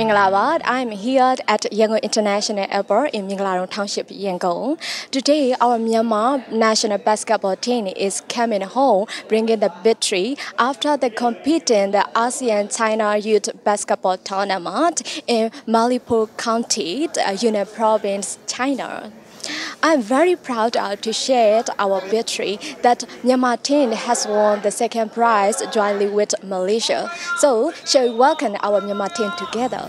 Minglawa. I'm here at Yangon International Airport in Minglarong Township, Yangon. Today, our Myanmar national basketball team is coming home, bringing the victory after they compete in the ASEAN-China Youth Basketball Tournament in Manipur County, Yunnan Province, China. I'm very proud to share our victory that Myanmar team has won the second prize jointly with Malaysia. So, shall we welcome our Myanmar team together?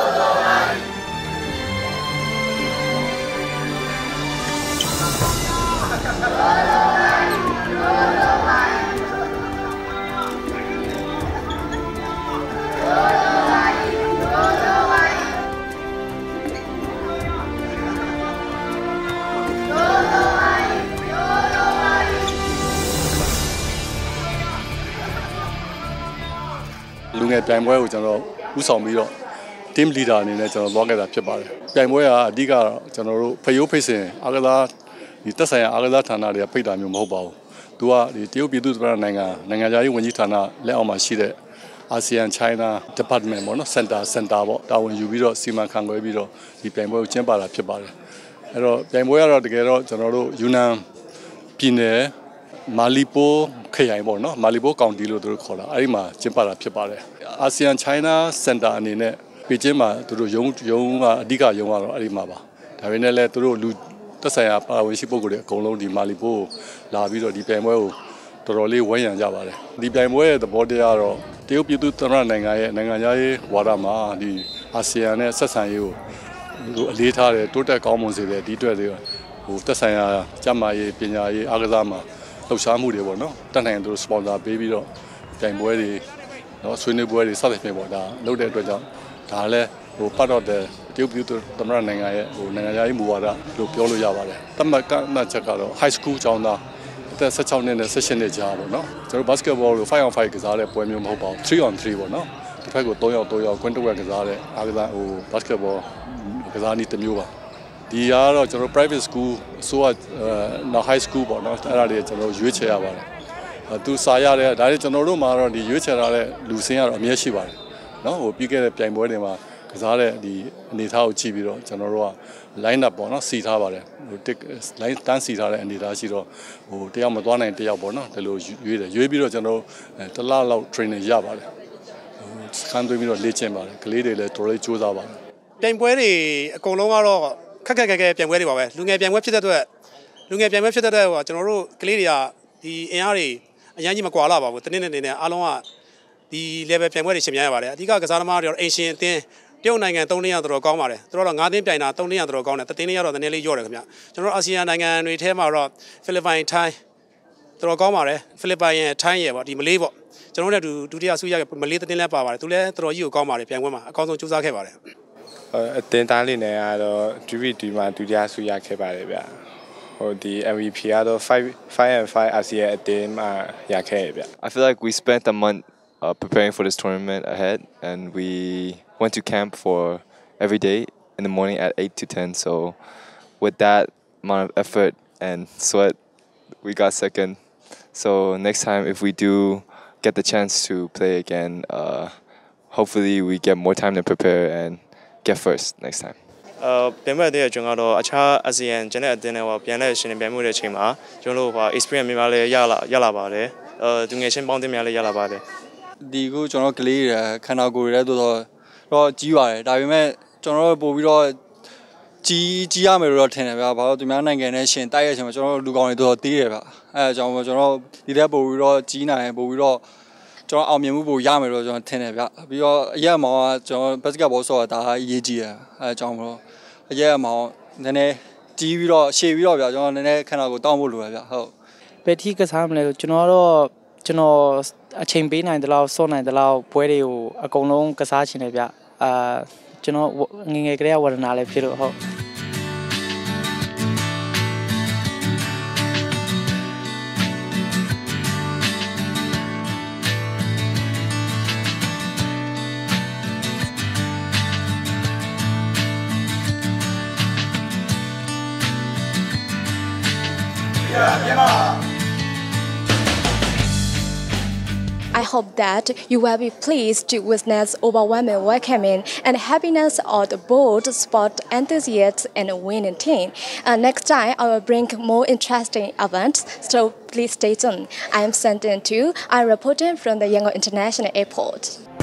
Lunga Pamway ကိုကျွန်တော်ဥဆောင်ပြီးတော့ team leader အနေနဲ့ကျွန်တော်သွားခဲ့တာဖြစ်ပါတယ်။ပြိုင်ပွဲကအဓိကတော့ကျွန်တော်တို့ဖယိုးဖိတ်စင်အားကစားဒီတက်ဆိုင်ရာအားကစားဌာနတွေကဖိတ်တာမျိုးမဟုတ်ပါဘူး။သူကဒီတရုတ်ပြည်သူ့သမ္မတနိုင်ငံခြားရေးဝန်ကြီးဌာနလက်အောက်မှာရှိတဲ့ ASEAN China Department ပေါ့နော် Center ပေါ့တာဝန်ယူပြီးတော့စီမံခန့်ခွဲပြီးတော့ဒီပြိုင်ပွဲကိုကျင်းပတာဖြစ်ပါတယ်။အဲ့တော့ပြိုင်ပွဲကတော့တကယ်တော့ကျွန်တော်တို့ယူနန်ပြည်နယ်မာလီပိုခရိုင်ပေါ့နော်မာလီပိုကောင်တီလို့သူတို့ခေါ်တာအဲ့ဒီမှာကျင်းပတာဖြစ်ပါတယ်အာဆီယံ China Center အနေနဲ့ပေကျင်းမှာသူတို့ရုံးကအဓိကရုံးကတော့အဲ့ဒီမှာပါဒါပေမဲ့လည်းသူတို့လူသက်ဆိုင်ရာပါဝင်ရှိပုဂ္ဂိုလ်တွေအကုန်လုံးဒီမာလီပိုလာပြီးတော့ဒီပြိုင်ပွဲကိုတော်တော်လေးဝန်းရံကြပါတယ်ဒီပြိုင်ပွဲရဲ့သဘောတရားတော့တရုတ်ပြည်သူ့သမ္မတနိုင်ငံရဲ့နိုင်ငံခြားရေးဝါဒမှာဒီအာဆီယံနဲ့ဆက်ဆံရေးကိုအလေးထားတယ်တိုးတက်ကောင်းမွန်စေတယ်ဒီအတွက်တွေဟိုသက်ဆိုင်ရာကျန်းမာရေးပညာရေးအားကစားမှာလှုပ်ရှားမှုတွေပေါ့နော်တက်နိုင်သူတို့ sponsor ပေးပြီးတော့ပြိုင်ပွဲတွေနော်ဆွေးနွေးပွဲတွေစသဖြင့်ပေါ့ဒါလုပ်တဲ့အတွက်ကြောင့်ဒါလည်းဟိုပတ်တော့တဲ့တရုတ်ပြည်သူ့သမ္မတနိုင်ငံရဲ့ဟိုနိုင်ငံရေးမူဝါဒလို့ပြောလို့ရပါတယ်တမတ်ကမှတ်ချက်ကတော့ high school ကျောင်းသားအသက်16နှစ်နဲ့18နှစ်ကြားပေါ့နော်ကျွန်တော် basketball ကို 5 on 5ကစားတဲ့ပွဲမျိုးမဟုတ်ပါဘူး3 on 3ပေါ့နော်တစ်ဖက်ကို3ယောက်ကွင်းတစ်ဝက်ကစားတဲ့အားကစားဟို basketball ကစားနည်းတစ်မျိုးပါဒီကတော့ကျွန်တော် private school ဆိုတော့ high school ပေါ့နော်အဲ့ဒါတွေကျွန်တော်ရွေးချယ်ရပါတယ်သူစာရတဲ့ဒါတွေကျွန်တော်တို့မှာတော့ဒီရွေးချယ်ရတဲ့လူစင်းကတော့အများရှိပါတယ်နော်ဟိုပြီးခဲ့တဲ့ပြိုင်ပွဲတွေမှာကစားတဲ့ဒီအနေအထားကိုကြည့်ပြီးတော့ကျွန်တော်တို့က line up ပေါ့နော်စီထားပါတယ်ဟို line တန်းစီထားတဲ့အနေအထားရှိတော့ဟိုတယောက်မသွားနိုင်တယောက်ပေါ့နော်ဒီလိုရွေးတယ်ရွေးပြီးတော့ကျွန်တော်တစ်လလောက် training ရပါတယ်စကန်သွင်းပြီးတော့လေ့ကျင့်ပါတယ်ကလေးတွေလည်းတော်တော်လေးကြိုးစားပါတယ်ပြိုင်ပွဲတွေအကုန်လုံးကတော့ခက်ပြိုင်ပွဲတွေပါပဲလူငယ်ပြိုင်ပွဲဖြစ်တဲ့အတွက်ဟိုကျွန်တော်တို့ကလေးတွေကဒီအင်အားတွေအရင်ကြီးမကွာလာပါဘူးတနေ့နဲ့အားလုံးကဒီ level ပြိုင်ပွဲတွေရှင်များရပါတယ်အဓိကကစားသမားတွေတော့အင်ရှင်အသင်းတရုတ်နိုင်ငံ3နှစ်ရတော်တော်ကောင်းပါတယ်သူတို့တော့9သင်းပြိုင်တာ3နှစ်ရတော်တော်ကောင်းတယ်တတင်းနှစ်ရတော့နည်းနည်းလေးညော့တယ်ခင်ဗျကျွန်တော်တို့အာဆီယံနိုင်ငံတွေထဲမှာတော့ဖိလစ်ပိုင်ထိုင်းတော်တော်ကောင်းပါတယ်ဖိလစ်ပိုင်ရဲ့ထိုင်းရဲ့ပေါ့ဒီမလေးပေါ့ကျွန်တော်တို့ဒုတိယဆုရမလေးတတင်းလည်းပါပါတယ်သူလည်းတော်တော်ကြီးကိုကောင်းပါတယ်ပြိုင်ပွဲမှာအကောင်းဆုံးကြိုးစားခဲ့ပါတယ်အတင်းသားလေးနဲ့ကတော့ DVD မှာဒုတိယဆုရခဲ့ပါတယ်ဗျဟိုဒီ MVP ကတော့5 and 5 ASEAN အတင်းမှာရခဲ့ဗျ I feel like we spent a month preparing for this tournament ahead and we went to camp for every day in the morning at 8 to 10 so with that amount of effort and sweat we got second so next time if we do get the chance to play again hopefully we get more time to prepare and get first next time ပြန်မဲ့တဲ့ကျွန်တော်ကတော့အခြား ASEAN ကျန်တဲ့အတင်းတွေကပြန်တဲ့ရှင်ပြန်မှုတဲ့အချိန်မှာကျွန်တော်တို့ experience များလည်းရလာပါတယ်သူငယ်ချင်းပေါင်းတင်များလည်းရလာပါတယ်ဒီကိုကျွန်တော်ကလေးတွေခန္ဓာကိုယ်တွေတော့ကြီးပါတယ်ဒါပေမဲ့ကျွန်တော်တို့ပို့ပြီးတော့ကြီးရမယ်လို့တော့ထင်တယ်ဗျာဘာလို့သူများနိုင်ငံနဲ့ရှင်တိုက်ရတဲ့အချိန်မှာကျွန်တော်တို့လူကောင်တွေတော့တီးတယ်ဗျအဲအကြောင်းကျွန်တော်ဒီတက်ပို့ပြီးတော့ကြီးနိုင်ပို့ပြီးတော့ကျွန်တော်အောင်မြင်မှုပိုရမယ်လို့ကျွန်တော်ထင်တယ်ဗျပြီးတော့အရက်မောင်ကကျွန်တော် basketball ဆိုတာဒါအရေးကြီးတယ်အဲအကြောင်းတော့အရက်မောင်နည်းနည်းကြီးပြီးတော့ရှည်ပြီးတော့ဗျကျွန်တော်နည်းနည်းခန္ဓာကိုယ်တောင်းဖို့လိုတယ်ဗျဟုတ်ဘယ်ထိကစားမလဲကျွန်တော်အချိန်ပေးနိုင်တယ်လို့စောနိုင်တယ်လို့ပွဲတွေကိုအကုန်လုံးကစားချင်တယ်ဗျကျွန်တော်ငငယ်ကလေးကဝရဏလည်းဖြစ်လို့ဟုတ် I hope that you will be pleased to witness overwhelming welcoming and happiness of the bold sport enthusiasts and winning team. Next time, I will bring more interesting events, so please stay tuned. I am Santin Tu. I'm reporting from the Yangon International Airport.